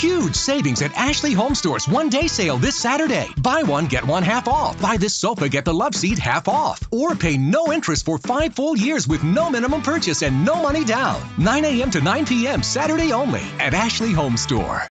Huge savings at Ashley Home Store's one-day sale this Saturday. Buy one, get one half off. Buy this sofa, get the love seat half off. Or pay no interest for 5 full years with no minimum purchase and no money down. 9 a.m. to 9 p.m. Saturday only at Ashley Home Store.